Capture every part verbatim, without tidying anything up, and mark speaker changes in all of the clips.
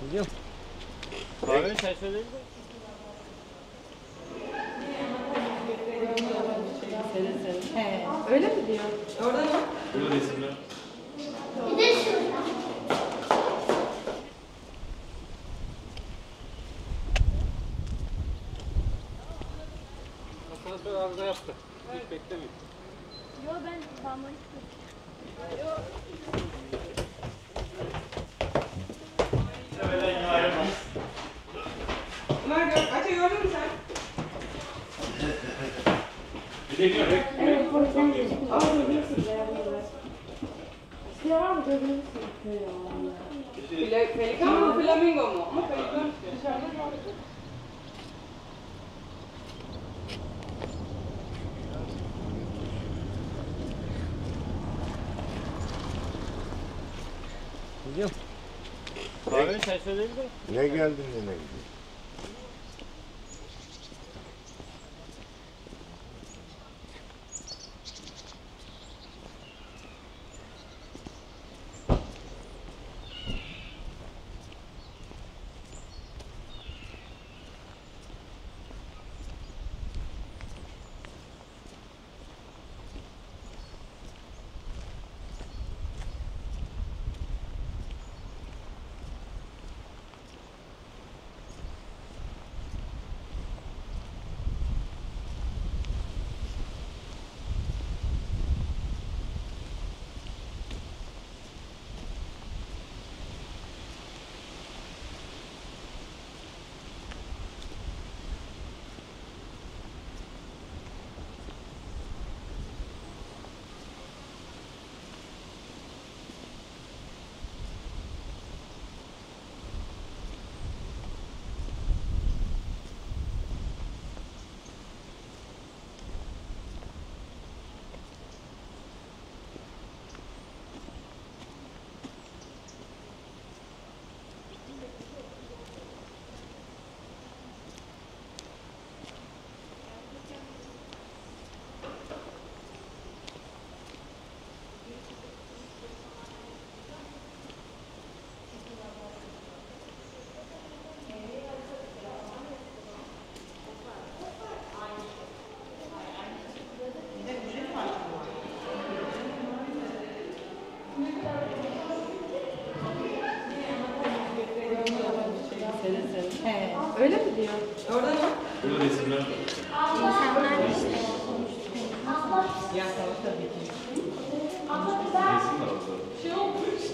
Speaker 1: Biliyorum.
Speaker 2: Kahve çay söyleyin mi?
Speaker 3: He, öyle mi diyor? Orada mı?
Speaker 2: Burada resimler.
Speaker 4: Bir de şurada.
Speaker 2: Asansör arıza yaptı. Hiç beklemeyin.
Speaker 4: Yo ben parmağı
Speaker 3: Ömer gör, Ayça gördün mü sen?
Speaker 2: Bir de diyor.
Speaker 4: Evet, o yüzden gözükmüyor. Ama gözükmüyor. İşte var mı gözükmüyor?
Speaker 3: Fle- Pelikan mı, flamingo mu? Ama pelikan dışarıda var.
Speaker 1: Biliyorum.
Speaker 2: Kahve çay söyleyin mi?
Speaker 5: Ne geldin yine gidiyor?
Speaker 3: He, öyle mi diyor? Orada mı?
Speaker 2: Burada resimler.
Speaker 4: İnsanlar işte.
Speaker 3: Ya tamam tabii ki.
Speaker 2: Resim var orada.
Speaker 3: Şey olmuş.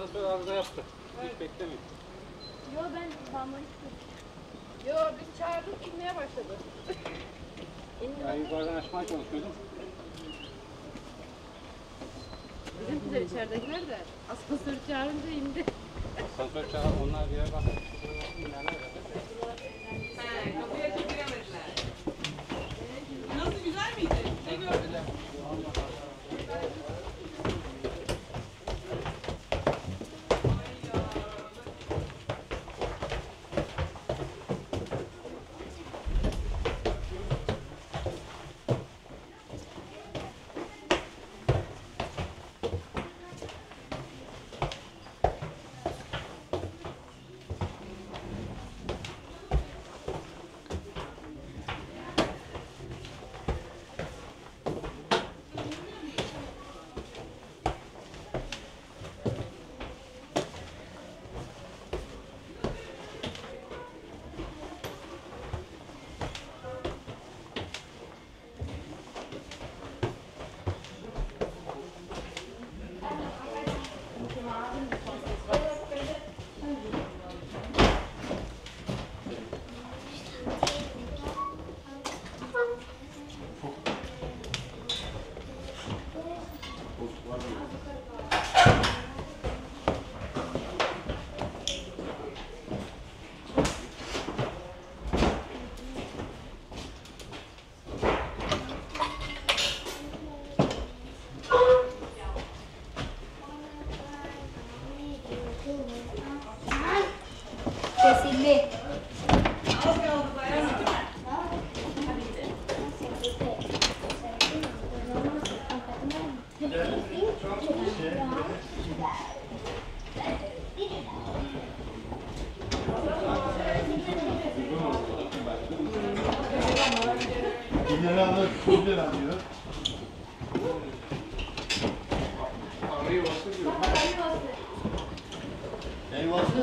Speaker 1: Asansör arıza yaptı. Hiç beklemeyin.
Speaker 4: Yo ben bağımlılık
Speaker 3: Yo biz çağırdık inmeye başladı.
Speaker 1: Ben yukarıdan açmaya çalışıyordum.
Speaker 3: Bizimkiler içeridekiler de asansör çağırınca indi.
Speaker 1: Asansör çağır, onlar bir yere bakın.
Speaker 3: He kapıya çekiremediler. Nasıl güzel miydi? Ne gördüler?
Speaker 4: Kesildi.
Speaker 5: İleri alır, ileri alıyor. Eyvası.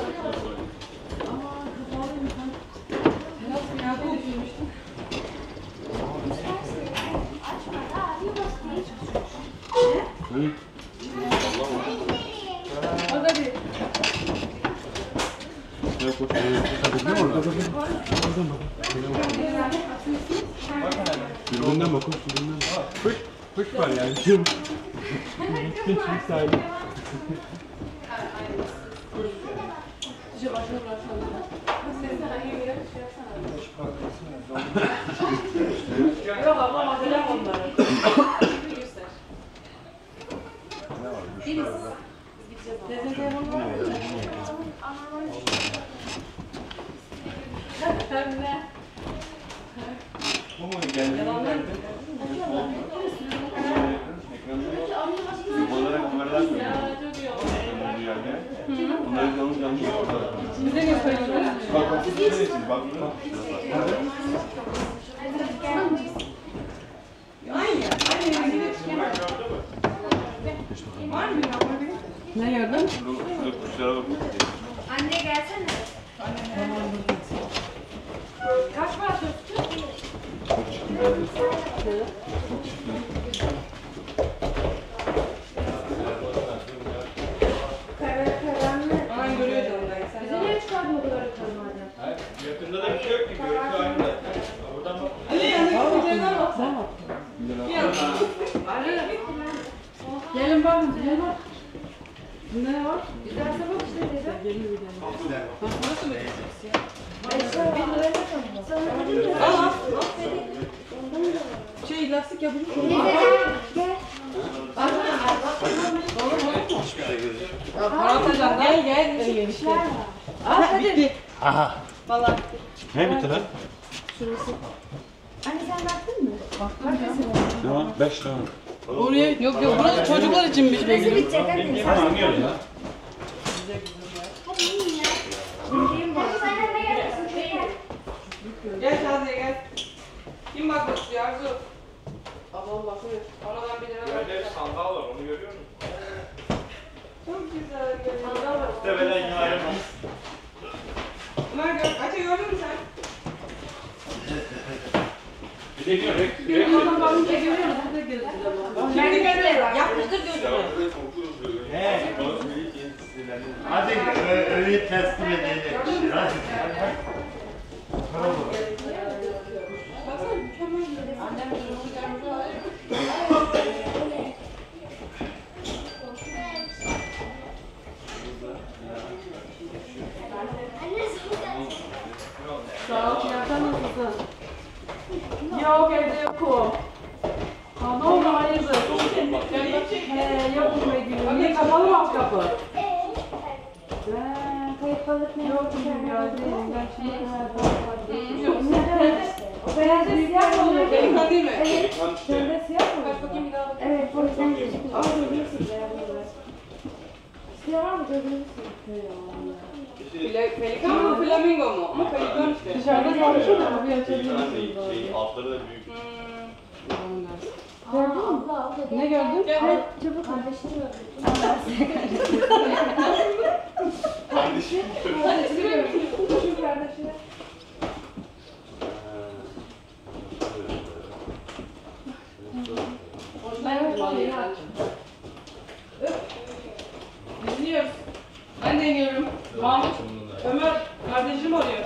Speaker 6: Birbirinden bakın, birbirinden. Kuş, kuş var yani. Kim? Kim sahibi?
Speaker 3: Yok abla madalya onları. Deniz. Teyze telefonu var mı? Hem ne?
Speaker 5: Bu mu geldi?
Speaker 3: Yalanlar mı?
Speaker 2: Onlara kameralar koyuyor.
Speaker 3: Ya çok iyi oldu.
Speaker 2: Onların yerde. Onları yanlış yanlış yapıyorlar.
Speaker 3: Bize ne söylüyorlar?
Speaker 2: Bak bak siz neresiniz? Bak burada.
Speaker 3: Aynı ya. Aynı yere var mı ya? Ne gördün?
Speaker 2: Şurada kuşlara bakın.
Speaker 4: Anne gelsene.
Speaker 3: Kaç para atıyorsun?
Speaker 4: Kara karanlık.
Speaker 3: Aman görüyor canım.
Speaker 4: Bize niye çıkardın o kadar yukarı madem?
Speaker 2: Yakında da bir şey yok ki. Görüntü aynı da. Buradan bak.
Speaker 3: Ali yanındaki pencereden bak. Sen bak. Ali. Gelin bakın. Gelin bak. Ne var?
Speaker 4: Güzelse bak işte dedi.
Speaker 3: Gelin bir gelin. Bak nasıl mı?
Speaker 4: Eşya bin liraya kaçalım. Sana dedim ki.
Speaker 3: Al al.
Speaker 4: Ondan da var.
Speaker 3: Şey lastik yapılmış.
Speaker 4: Teyze gel.
Speaker 3: Ya para atacaksın. Gel gel.
Speaker 4: İşler var.
Speaker 3: Ah bitti.
Speaker 5: Aha.
Speaker 3: Valla.
Speaker 5: Ne bitti lan?
Speaker 4: Anne sen baktın mı?
Speaker 5: Ne var? Beş tane.
Speaker 3: Oraya yok yok burası çocuklar için bir
Speaker 4: Nasıl bitecek hadi.
Speaker 2: Tamam anlıyoruz ya.
Speaker 4: Hadi yiyin ya. Yiyeyim bak. Hadi sen de gel. Şuraya.
Speaker 3: Gel Şaziye gel. Kim bakmak istiyor Arzu? Ablam bakıyor. Oradan bir lira ver.
Speaker 2: Böyle sandal var onu görüyor musun?
Speaker 3: Çok güzel görünüyor.
Speaker 2: Muhtemelen yarın.
Speaker 3: Ömer gör. Ayça gördün mü sen?
Speaker 2: Bir de diyor rek.
Speaker 3: Benim adam bakınca görüyorum. Burada gözüküyor. Kendi kendine yapmıştır gözünü.
Speaker 2: He.
Speaker 5: Hadi ö- öyle teslim edelim. Hadi.
Speaker 3: Baksana mükemmel bir annem durumu görmüş. Sağ ol, sen nasılsın? Yok, evde yokum. Aa, ne oldu, hayırdır? He, yokum Begüm. Niye kapalı mı alt kapı?
Speaker 4: Kayıp balık ne?
Speaker 3: Yok, bugün geldim. Ben şimdi... Yok,
Speaker 4: O beyaz ve siyah mı oluyor?
Speaker 3: Benim değil mi?
Speaker 4: Evet. Sende siyah mı?
Speaker 3: Kaç bakayım bir daha bakayım.
Speaker 4: Evet, o yüzden gözüküyor. Ama gözünüzü beyaz oluyor. Siyah var mı? Gözünüzü sıkıyor.
Speaker 3: Pele- Pelikan mı, flamingo mu? Ama pelikan işte.
Speaker 4: Dışarıda çalışıyor da kapıyı açabilir
Speaker 5: Şey, altları da büyük.
Speaker 3: Hmm.
Speaker 4: Gördün mü?
Speaker 3: Ne gördün?
Speaker 4: Evet, çabuk kardeşini gördüm.
Speaker 5: Kardeşim.
Speaker 4: Kardeşini gördüm. Şu kardeşini.
Speaker 3: Ben Dinliyoruz. Ben deniyorum. Mahmut, Ömer kardeşim arıyor.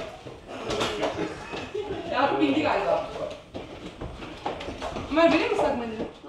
Speaker 3: Ya bildi galiba. Ömer vereyim mi ıslak mendili?